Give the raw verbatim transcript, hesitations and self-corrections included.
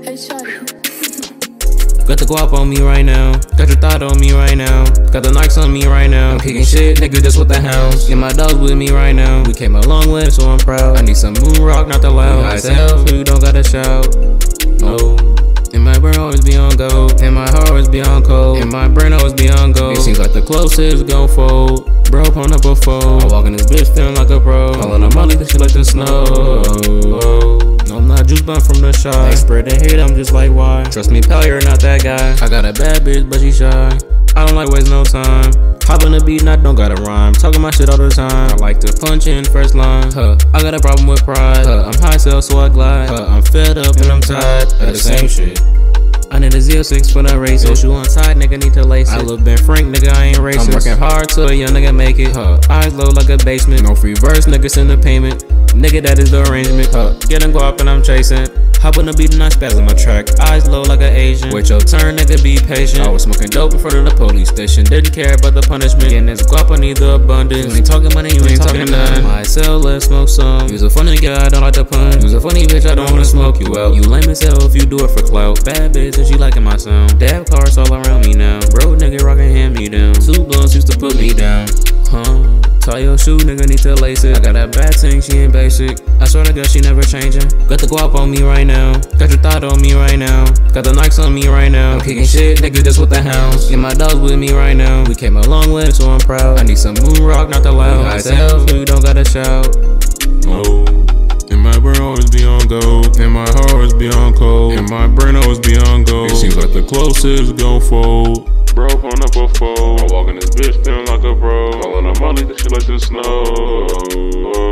Hey, shawty. Got the guap on me right now. Got your thought on me right now. Got the narcs on me right now. I'm kicking shit, nigga, just with the hounds. Get my dogs with me right now. We came a long way, so I'm proud. I need some moon rock, not the loud. Myself, you don't gotta shout. No. And my brain always be on go. And my heart always be on cold. And my brain always be on go. It seems like the closest gon' fold. Bro, on up before. I walk in this bitch feeling like a pro. Calling her Molly, cause she like the snow. No, I'm not juice, but I'm from the shy. They spread the hate, I'm just like, why? Trust me, pal, you're not that guy. I got a bad bitch, but she shy. I don't like wasting no time. Hop on the beat and I don't gotta rhyme. Talking my shit all the time. I like to punch in first line. Huh, I got a problem with pride. Huh, I'm high sell, so I glide. Huh, I'm fed up and I'm tired of the same shit. I need a Z six for the race. So shoe untied, nigga need to lace it. I look Ben Frank, nigga, I ain't racist. I'm working hard till a young nigga make it. Huh, eyes low like a basement. No free verse, nigga send the payment. Nigga, that is the arrangement. Huh, getting go up and I'm chasing. Hop on the beat and I spaz on my track. Eyes low like an Asian. Wait your turn, nigga, be patient. I was smoking dope in front of the police station. Didn't care about the punishment. Getting this guap, I need the abundance. You ain't talking money, you ain't talking none. Myself, let's smoke some. You's a funny guy, I don't like to pun. You's a funny bitch, I don't wanna smoke you out. You lame as hell if you do it for clout. Bad bitch and she liking my sound. Dab cars all around me now. Bro, nigga rockin' hand me down. Two blunts used to put me down. Huh? Tie your shoe, nigga, need to lace it. I got that bad thing, she ain't basic. I swear to God, she never changing. Got the guap on me right now. Got your thought on me right now. Got the narcs on me right now. I'm kicking shit, nigga, just with the hounds. Get my dogs with me right now. We came a long way, so I'm proud. I need some moon rock, not the loud. Myself, you don't gotta shout. Oh. And my brain always be on go. And my heart always be on cold. And my brain always be on go. It seems like the closest gon' fold. Bro, on up before. I walk in this bitch feeling like a pro. Calling her Molly, that she like the snow.